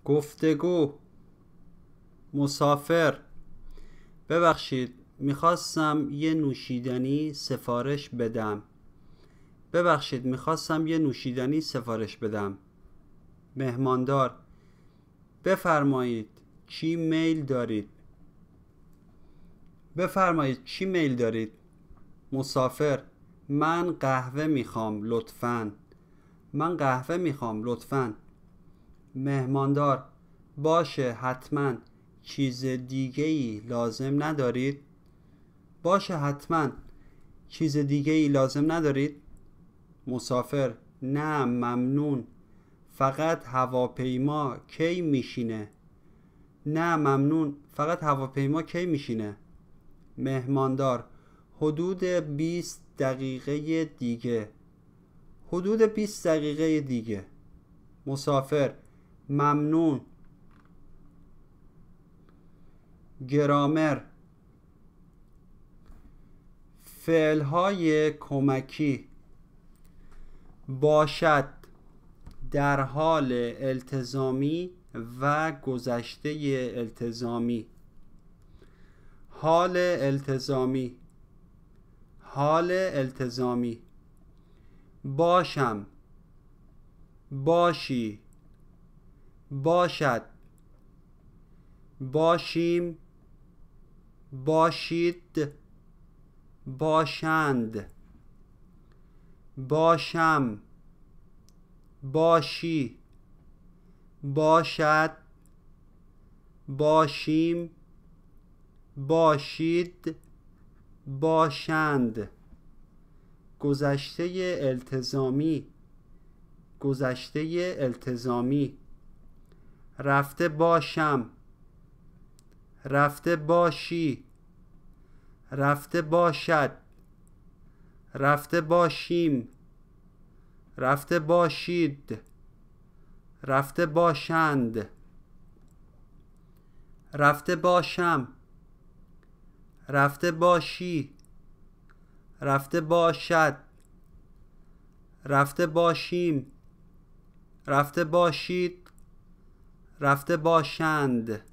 گفتگو. مسافر: ببخشید میخواستم یه نوشیدنی سفارش بدم. ببخشید میخواستم یه نوشیدنی سفارش بدم. مهماندار: بفرمایید چی میل دارید؟ بفرمایید چی میل دارید؟ مسافر: من قهوه میخوام لطفاً. من قهوه میخوام لطفاً. مهماندار: باشه حتما. چیز دیگه‌ای لازم ندارید؟ باشه حتما. چیز دیگه‌ای لازم ندارید؟ مسافر: نه ممنون. فقط هواپیما کی میشینه؟ نه ممنون. فقط هواپیما کی میشینه؟ مهماندار: حدود 20 دقیقه دیگه. حدود 20 دقیقه دیگه. مسافر: ممنون. گرامر. فعل‌های کمکی: باشد، در حال التزامی و گذشته التزامی. حال التزامی. حال التزامی. باشم، باشی، باشد، باشیم، باشید، باشند، باشم، باشی، باشد، باشیم، باشید، باشند. گذشته التزامی. گذشته التزامی. رفته باشم، رفته باشی، رفته باشد، رفته باشیم، رفته باشید، رفته باشند. رفته باشم، رفته باشی، رفته باشد، رفته باشیم، رفته باشید، رفته باشند.